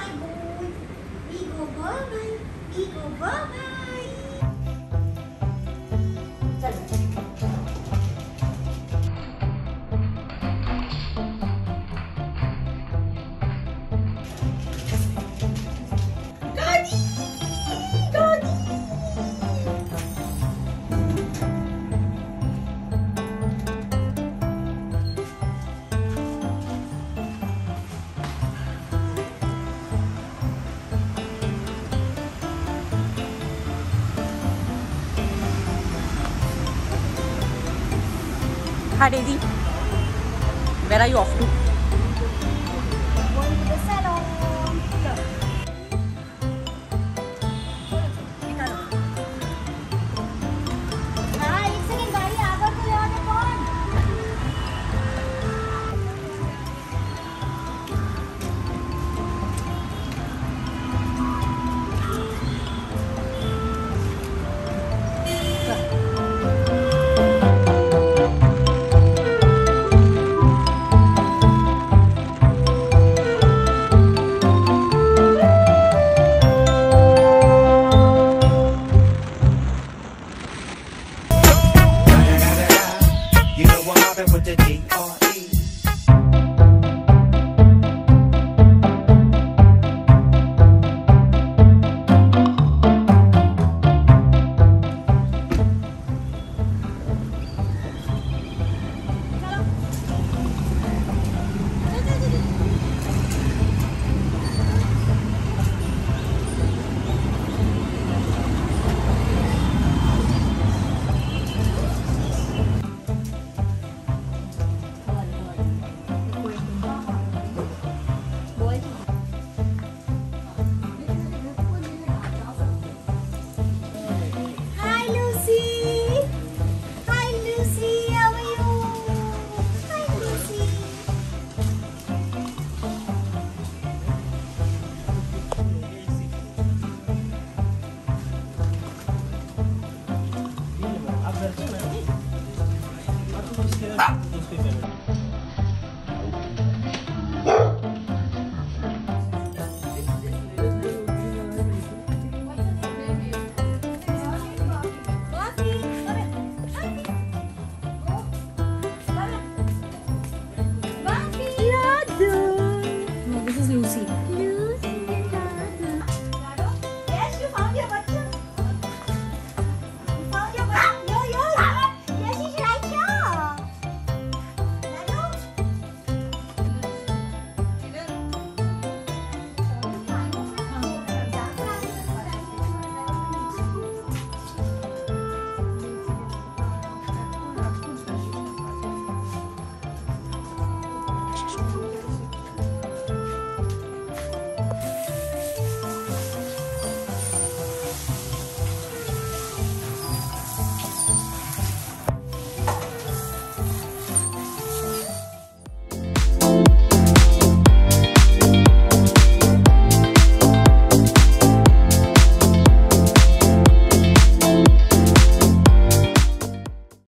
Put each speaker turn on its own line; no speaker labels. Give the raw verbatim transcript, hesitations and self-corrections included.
good. Miko, bye-bye. Miko, bye-bye. Daddy! Daddy!
Hi, Daisy. Where are you off to?
Going to the salon. हाँ, एक second गाड़ी आगे को ले आने कौन?
You know I'm mobbing with the D R E.
Hi, Lucy. Hi, Lucy. How are you? Hi, Lucy.